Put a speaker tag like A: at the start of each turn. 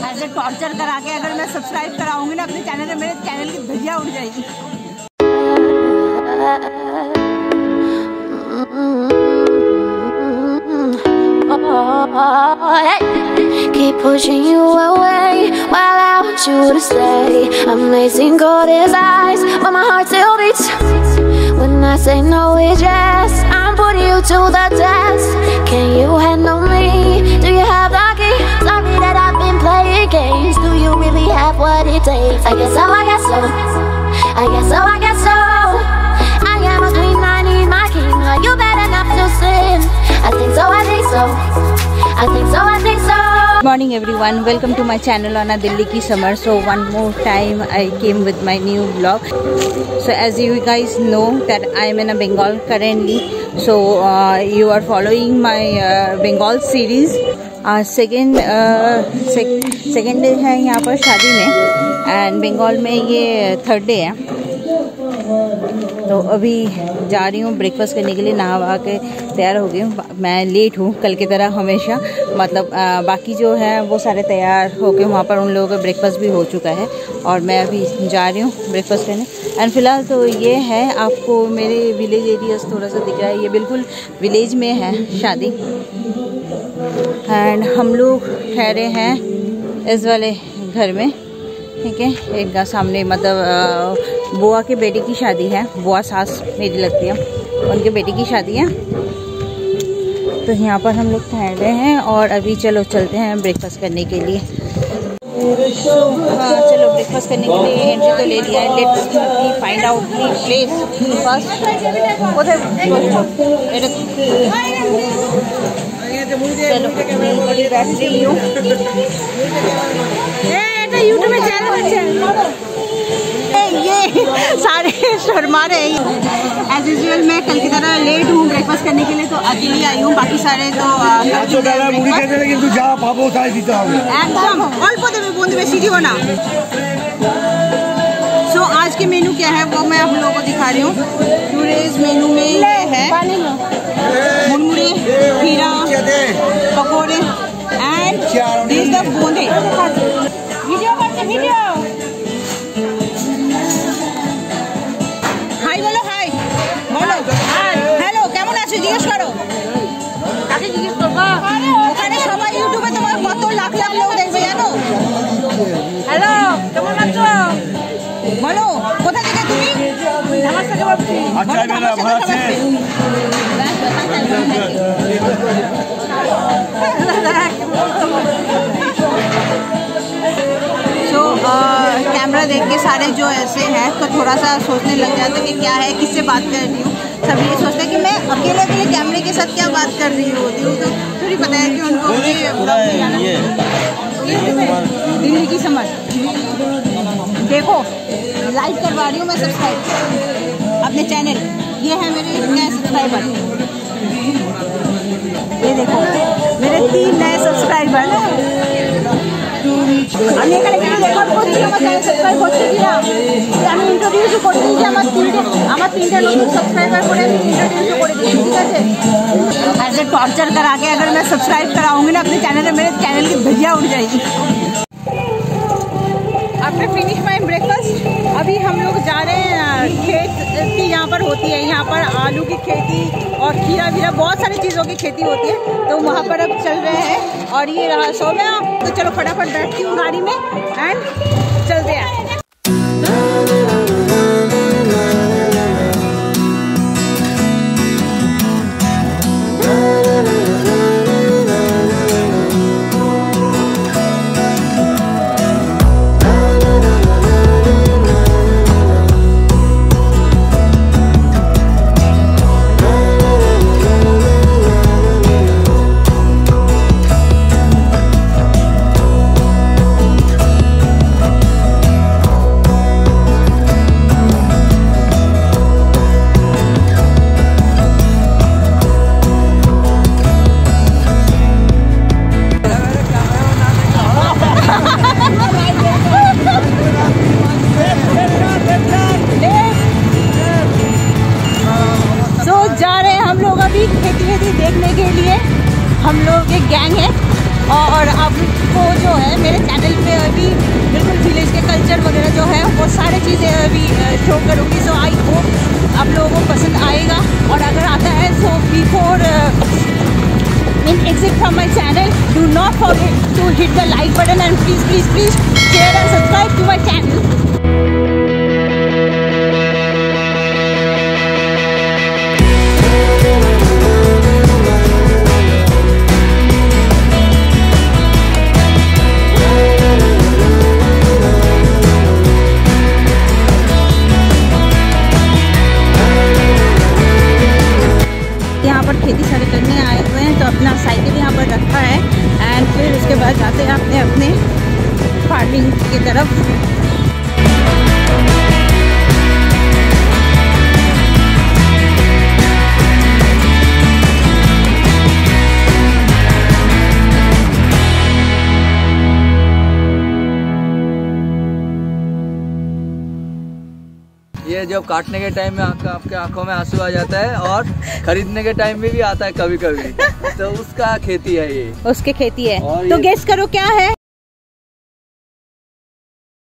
A: ऐसे टॉर्चर करा के अगर मैं सब्सक्राइब कराऊंगी ना अपने चैनल में, मेरे चैनल की धज्जियां उड़ जाएगी।
B: Keep pushing you away while I want you to stay. Amazing cold as ice, but my heart still beats. When I say no, it's yes. I'm putting you to the test. Can you handle me? Do you have the key? Sorry that I've been playing games. Do you really have what it takes? I guess so, I guess so. I guess so, I guess so. I am a queen, I need my king. Are you bad enough to sin? I think so, I think so. I think so, I think so.
A: Good morning everyone, welcome to my channel on a Delhi ki summer. So one more time I came with my new vlog. So as you guys know that I am in a Bengal currently. So you are following my Bengal series. Second day है यहाँ पर शादी में and Bengal में ये third day है। तो अभी जा रही हूँ ब्रेकफास्ट करने के लिए, नहा वहा के तैयार हो गई हूँ। मैं लेट हूँ कल की तरह हमेशा, मतलब बाकी जो है वो सारे तैयार हो के वहाँ पर उन लोगों का ब्रेकफास्ट भी हो चुका है और मैं अभी जा रही हूँ ब्रेकफास्ट करने। एंड फिलहाल तो ये है, आपको मेरे विलेज एरियाज थोड़ा सा दिख रहा है, ये बिल्कुल विलेज में है शादी। एंड हम लोग ठहरे हैं इस वाले घर में, ठीक है। एक सामने मतलब बुआ के बेटे की शादी है, बुआ सास मेरी लगती है, उनके बेटे की शादी है। तो यहाँ पर हम लोग ठहरे हैं और अभी चलो चलते हैं ब्रेकफास्ट करने के लिए। चलो ब्रेकफास्ट करने के लिए एंट्री तो ले लिया है। Let's find out the place first. चलो बैठ रही हूँ, यूट्यूब में चैनल ये सारे शर्मा रहे हैं। एज यूजुअल मैं कल की तरह लेट हूँ ब्रेकफास्ट करने के लिए, तो अकेली आई हूँ, बाकी सारे तो एकदम अल्प देवे बंधु बेसी जीव ना। सो आज के मेनू क्या है वो मैं आप लोगों को दिखा रही हूँ। टूडेज मेनू में ये है मुरमुरे, खीरा, पकौड़े एंड दिस द बोंदे। वीडियो करते वीडियो। हाय बोलो, हाय बोलो, हेलो কেমন আছো জিজ্ঞেস করো। কাকে জিজ্ঞেস করবা? ওখানে সবাই ইউটিউবে তোমার কত লাখ লাখ লোক দেখবে জানো। হ্যালো কেমন আছো বলো, কোথা থেকে তুমি? আমার থেকে বলছি। আচ্ছা মেরা ভালো আছে। तो कैमरा देख के सारे जो ऐसे हैं तो थोड़ा सा सोचने लग जाते कि क्या है, किससे बात कर रही हूँ। सब ये सोचते हैं कि मैं अकेले अकेले कैमरे के साथ क्या बात कर रही होती हूँ, तो थोड़ी पता है कि उनको दिल्ली की समझ। देखो लाइक करवा रही हूँ मैं सब्सक्राइब अपने चैनल, ये है मेरे नए सब्सक्राइबर। ये देखो मेरे 3 नए सब्सक्राइबर। আমি এখানে কিছু রেকর্ড করছি, আমার চ্যানেল সাবস্ক্রাইব হচ্ছে কিনা আমি ইন্ট্রোডিউসও করে দিয়েছি। আমার তিনটে নতুন সাবস্ক্রাইবার করে আমি ইন্ট্রোডিউসও করে দিয়েছি, ঠিক আছে। ऐसे टॉर्चर करा के अगर मैं सब्सक्राइब कराऊंगी ना अपने चैनल में, मेरे चैनल की धज्जियां उड़ जाएगी। आफ्टर फिनिश माई ब्रेकफास्ट अभी हम लोग जा रहे हैं खेती यहाँ पर होती है, यहाँ पर आलू की खेती और खीरा वीरा बहुत सारी चीज़ों की खेती होती है, तो वहाँ पर अब चल रहे हैं। और ये रहा सो गया, तो चलो फटाफट बैठती हूँ गाड़ी में एंड चलते हैं। चैनल पे अभी बिल्कुल विलेज के कल्चर वगैरह जो है वो सारी चीज़ें अभी शो करूँगी। सो आई होप आप लोगों को पसंद आएगा, और अगर आता है so before exit from my channel, do not forget to hit the like button and please share and subscribe to my channel. यहाँ पर खेती सारे करने आए हुए हैं, तो अपना साइकिल यहाँ पर रखा है एंड फिर उसके बाद जाते हैं अपने अपने फार्मिंग की तरफ।
C: ये जब काटने के टाइम में आपके आंखों में आंसू आ जाता है, और खरीदने के टाइम में भी आता है कभी कभी, तो उसका खेती है ये,
A: उसके खेती है।
C: तो
A: गेस करो क्या है?